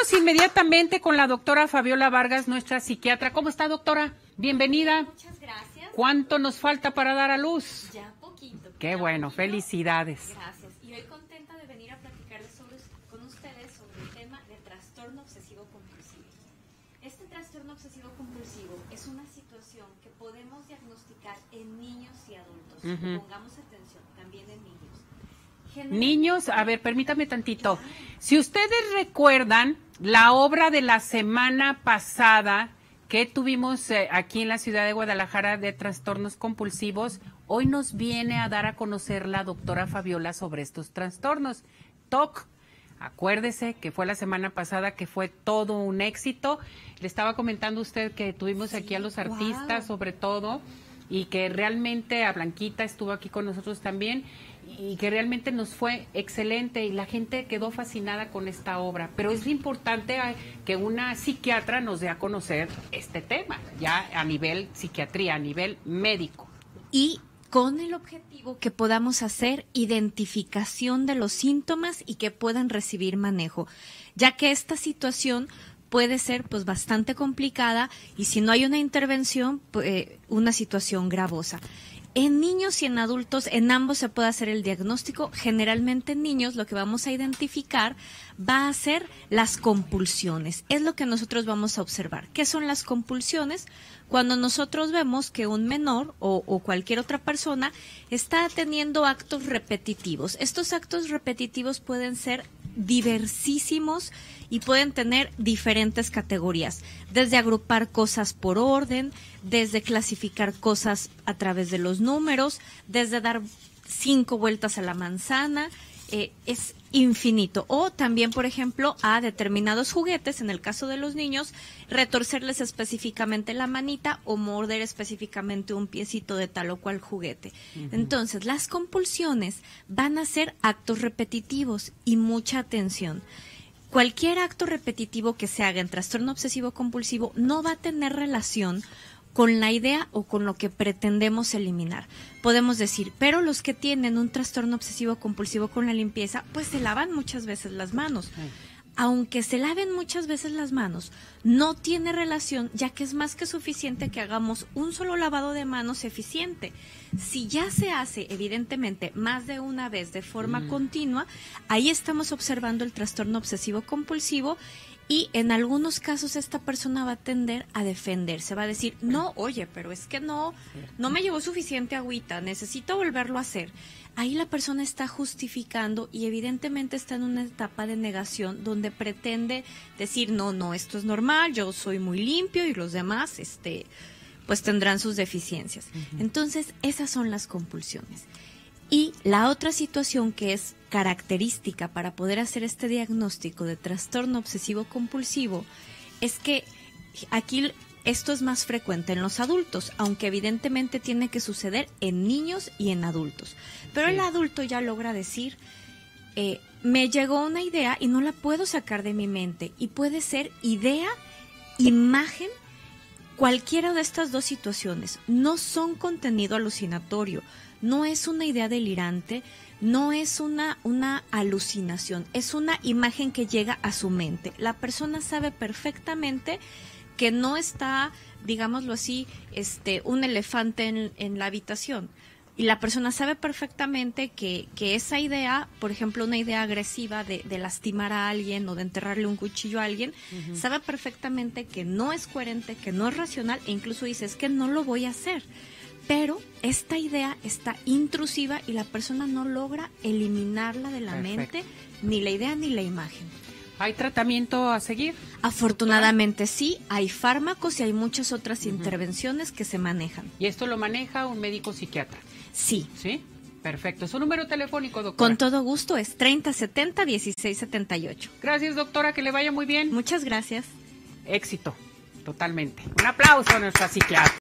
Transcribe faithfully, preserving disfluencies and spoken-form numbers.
vámonos inmediatamente con la doctora Fabiola Vargas, nuestra psiquiatra. ¿Cómo está, doctora? Bienvenida. Muchas gracias. ¿Cuánto nos falta para dar a luz? Ya poquito. Qué ya bueno, poquito. felicidades. Gracias. Y hoy contenta de venir a platicarles sobre, con ustedes sobre el tema de trastorno obsesivo compulsivo. Este trastorno obsesivo compulsivo es una situación que podemos diagnosticar en niños y adultos. Uh-huh. Pongamos atención, también en niños. Niños, a ver, permítame tantito. Si ustedes recuerdan la obra de la semana pasada que tuvimos eh, aquí en la ciudad de Guadalajara de trastornos compulsivos, hoy nos viene a dar a conocer la doctora Fabiola sobre estos trastornos. T O C, acuérdese que fue la semana pasada que fue todo un éxito. Le estaba comentando a usted que tuvimos sí, aquí a los artistas, wow, sobre todo, y que realmente a Blanquita estuvo aquí con nosotros también, y que realmente nos fue excelente y la gente quedó fascinada con esta obra. Pero es importante que una psiquiatra nos dé a conocer este tema, ya a nivel psiquiatría, a nivel médico. Y con el objetivo que podamos hacer identificación de los síntomas y que puedan recibir manejo, ya que esta situación puede ser pues bastante complicada y si no hay una intervención, pues, una situación gravosa. En niños y en adultos, en ambos se puede hacer el diagnóstico. Generalmente en niños lo que vamos a identificar va a ser las compulsiones. Es lo que nosotros vamos a observar. ¿Qué son las compulsiones? Cuando nosotros vemos que un menor o, o cualquier otra persona está teniendo actos repetitivos. Estos actos repetitivos pueden ser diversísimos y pueden tener diferentes categorías, desde agrupar cosas por orden, desde clasificar cosas a través de los números, desde dar cinco vueltas a la manzana, eh, es infinito. O también, por ejemplo, a determinados juguetes, en el caso de los niños, retorcerles específicamente la manita o morder específicamente un piecito de tal o cual juguete. Uh-huh. Entonces, las compulsiones van a ser actos repetitivos y mucha atención. Cualquier acto repetitivo que se haga en trastorno obsesivo compulsivo no va a tener relación con la idea o con lo que pretendemos eliminar. Podemos decir, pero los que tienen un trastorno obsesivo compulsivo con la limpieza, pues se lavan muchas veces las manos. Sí. Aunque se laven muchas veces las manos, no tiene relación, ya que es más que suficiente que hagamos un solo lavado de manos eficiente. Si ya se hace, evidentemente, más de una vez de forma mm. continua, ahí estamos observando el trastorno obsesivo compulsivo y en algunos casos esta persona va a tender a defenderse, va a decir, no, oye, pero es que no, no me llevó suficiente agüita, necesito volverlo a hacer. Ahí la persona está justificando y evidentemente está en una etapa de negación donde pretende decir, no, no, esto es normal, yo soy muy limpio y los demás, este, pues tendrán sus deficiencias. Uh-huh. Entonces, esas son las compulsiones. Y la otra situación que es característica para poder hacer este diagnóstico de trastorno obsesivo compulsivo es que aquí esto es más frecuente en los adultos, aunque evidentemente tiene que suceder en niños y en adultos. Pero sí, el adulto ya logra decir, eh, me llegó una idea y no la puedo sacar de mi mente. Y puede ser idea, imagen, cualquiera de estas dos situaciones. No son contenido alucinatorio, no es una idea delirante, no es una, una alucinación, es una imagen que llega a su mente. La persona sabe perfectamente que no está, digámoslo así, este, un elefante en, en la habitación. Y la persona sabe perfectamente que, que esa idea, por ejemplo, una idea agresiva de, de lastimar a alguien o de enterrarle un cuchillo a alguien, uh-huh, sabe perfectamente que no es coherente, que no es racional e incluso dice, es que no lo voy a hacer. Pero esta idea está intrusiva y la persona no logra eliminarla de la Perfecto. mente, ni la idea ni la imagen. ¿Hay tratamiento a seguir? Afortunadamente sí, hay fármacos y hay muchas otras uh-huh. intervenciones que se manejan. ¿Y esto lo maneja un médico psiquiatra? Sí. ¿Sí? Perfecto. ¿Su número telefónico, doctora? Con todo gusto, es treinta setenta dieciséis setenta y ocho. Gracias, doctora, que le vaya muy bien. Muchas gracias. Éxito, totalmente. Un aplauso a nuestra psiquiatra.